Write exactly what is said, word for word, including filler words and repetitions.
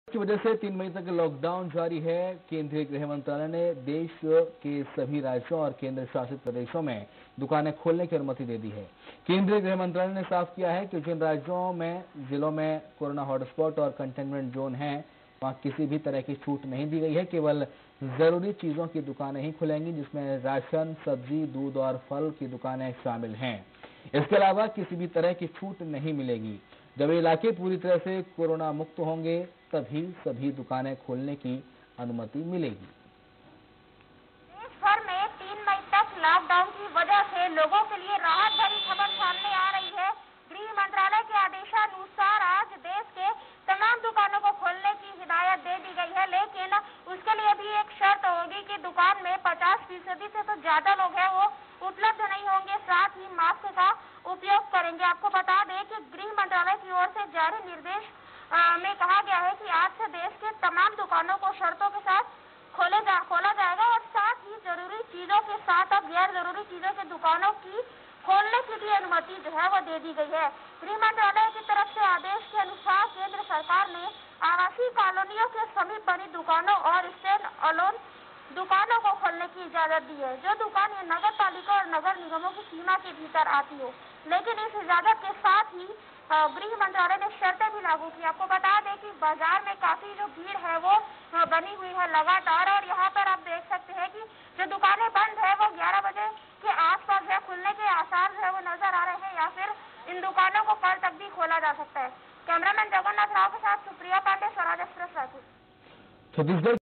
की वजह से तीन मई तक लॉकडाउन जारी है। केंद्रीय गृह मंत्रालय ने देश के सभी राज्यों और केंद्र शासित प्रदेशों में दुकानें खोलने की अनुमति दे दी है। केंद्रीय गृह मंत्रालय ने साफ किया है कि जिन राज्यों में जिलों में कोरोना हॉटस्पॉट और कंटेनमेंट जोन हैं, वहां किसी भी तरह की छूट नहीं दी गई है। केवल जरूरी चीजों की दुकानें ही खुलेंगी, जिसमें राशन, सब्जी, दूध और फल की दुकानें शामिल हैं। इसके अलावा किसी भी तरह की छूट नहीं मिलेगी। जब इलाके पूरी तरह से कोरोना मुक्त होंगे, तभी सभी दुकानें खोलने की अनुमति मिलेगी। देश भर में तीन मई तक लॉकडाउन की वजह से लोगों के लिए राहत भरी खबर सामने आ रही है। गृह मंत्रालय के आदेशानुसार आज देश के तमाम दुकानों को खोलने की हिदायत दे दी गई है, लेकिन उसके लिए भी एक शर्त होगी कि दुकान में पचास फीसदी से तो ज्यादा लोग हैं वो उपलब्ध नहीं होंगे, साथ ही मास्क का उपयोग करेंगे। आपको बता दें कि गृह मंत्रालय की ओर से जारी निर्देश में कहा गया है कि आज से देश के तमाम दुकानों को शर्तों के साथ खोले जा खोला जाएगा और साथ ही जरूरी चीजों के साथ अब गैर जरूरी चीजों की दुकानों की खोलने की भी अनुमति जो है वो दे दी गई है। गृह मंत्रालय की तरफ से आदेश के अनुसार केंद्र सरकार ने आवासीय कॉलोनियों के समीप बनी दुकानों और स्टैंड अलोन दुकानों को खोलने की इजाजत दी है, जो दुकान ये नगर पालिका और नगर निगमों की सीमा के भीतर आती हो। लेकिन इस इजाजत के साथ ही गृह मंत्रालय ने शर्तें भी लागू की। आपको बता दें कि बाजार में काफी जो भीड़ है वो बनी हुई है लगातार, और यहाँ पर आप देख सकते हैं कि जो दुकानें बंद है वो ग्यारह बजे के आसपास है खुलने के आसार जो है वो नजर आ रहे हैं, या फिर इन दुकानों को कल तक भी खोला जा सकता है। कैमरामैन जगन्नाथ राव के साथ सुप्रिया पांडे, स्वराज एक्सप्रेस, रायपुर।